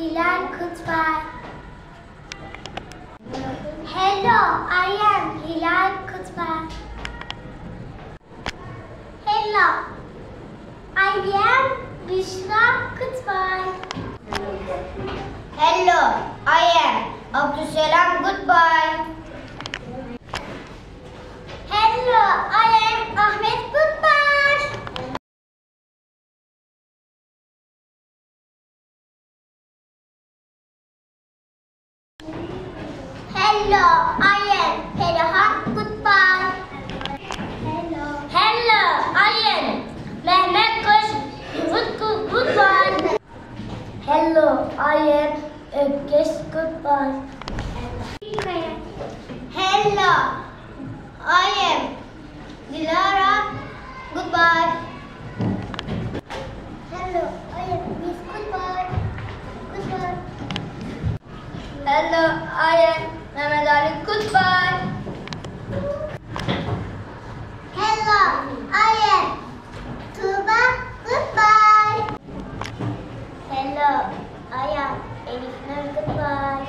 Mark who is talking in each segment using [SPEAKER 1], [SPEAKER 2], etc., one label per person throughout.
[SPEAKER 1] Hilal. Goodbye. Hello, I am Hilal. Goodbye. Hello, I am Bishra. Goodbye.
[SPEAKER 2] Hello, I am Abdul Salam. Goodbye.
[SPEAKER 1] Hello, I am Ahmed. Goodbye. Hello, I am Ferhat. Goodbye. Hello, I am Mehmet Kush. Goodbye. Hello, I am Ökkeş. Goodbye.
[SPEAKER 2] Hello, I am Dilara. Goodbye.
[SPEAKER 1] Hello, I am Miss. Goodbye. Goodbye.
[SPEAKER 2] Hello, I am Mehmet Ali. Goodbye.
[SPEAKER 1] Hello, I am Tuba. Goodbye. Hello, I am Elif Nur. Goodbye.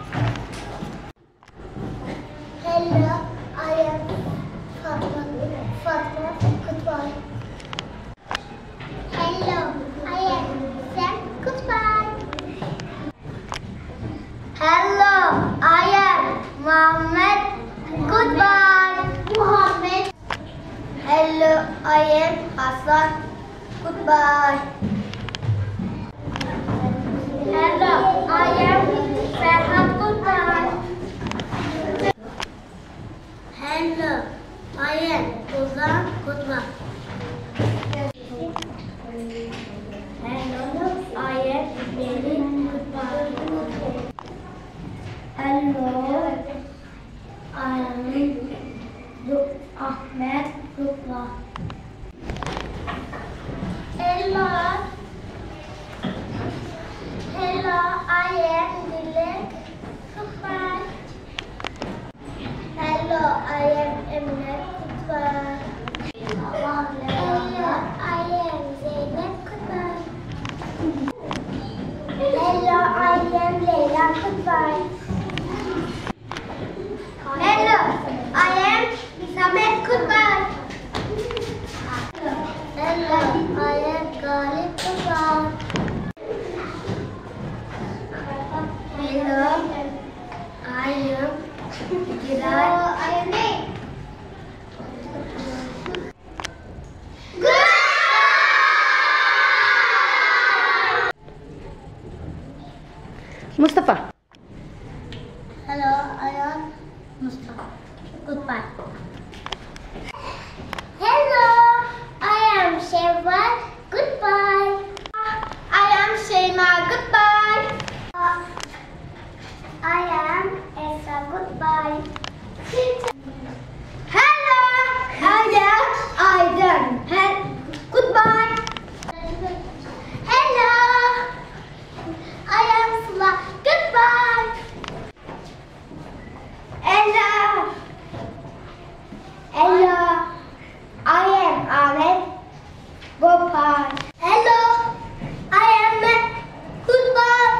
[SPEAKER 1] Hello, I am Fatma. Goodbye. Hello, I am Sam. Goodbye. Hello, I am Mohammed. Goodbye. Mohammed.
[SPEAKER 2] Hello, I am Hassan. Goodbye.
[SPEAKER 1] Hello, I am Ferhat. Goodbye. Hello, I am Ozan. Goodbye. Hello, I am Mary. Goodbye. Hello, I am Ahmed. Goodbye. Hello, I am Dilek. Goodbye. Hello, I am Emine. Goodbye. Hello, I am Zeynep. Goodbye. Hello, I am Leyla. Goodbye. Hello, I am Samet. Goodbye. Hello, I am Galip. Goodbye. Hello, I am Giray. I am Nick.
[SPEAKER 3] Mustafa.
[SPEAKER 1] Hello, I am Mustafa. Goodbye. Hello, I am Shevan. Goodbye.
[SPEAKER 2] I am Shema. Goodbye.
[SPEAKER 1] I am Esa. Goodbye.
[SPEAKER 2] Hello, I am Aydın. Goodbye.
[SPEAKER 1] Hello, I am Sıla. Goodbye.
[SPEAKER 2] Hello. Hello, I am Ahmed. Goodbye.
[SPEAKER 1] Hello, I am Matt. Goodbye.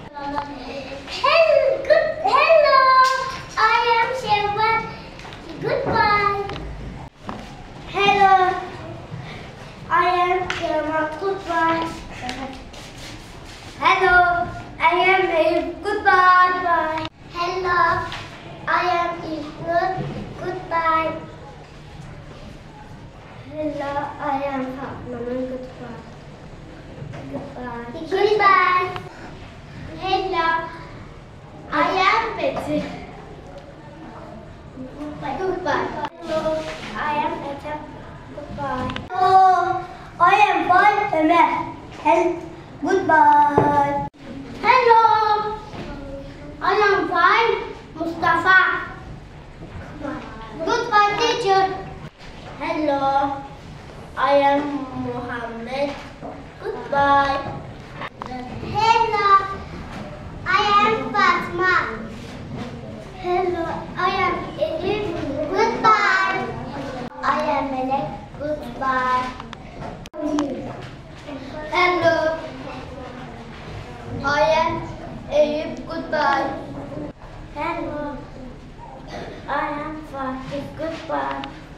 [SPEAKER 1] Hello, I am Shevan. Goodbye.
[SPEAKER 2] Hello, I am Shema. Goodbye. Hello, I am Abe. Goodbye.
[SPEAKER 1] Hello, I am Isnur. Goodbye.
[SPEAKER 2] Hello, I am Fatma. Goodbye.
[SPEAKER 1] Goodbye. Hello, I am Betty. Goodbye. Hello, I am Ethem. Goodbye.
[SPEAKER 2] Hello, I am Fatima. Goodbye.
[SPEAKER 1] Hello, I am fine. Mustafa. Goodbye, teacher. Hello, I am Mohammed. Goodbye. Hello, I am Fatma. Hello, I am Elif. Goodbye. I am Melek. Goodbye.
[SPEAKER 2] Hello, Ayub, goodbye.
[SPEAKER 1] Hello. I am Fatih. Goodbye.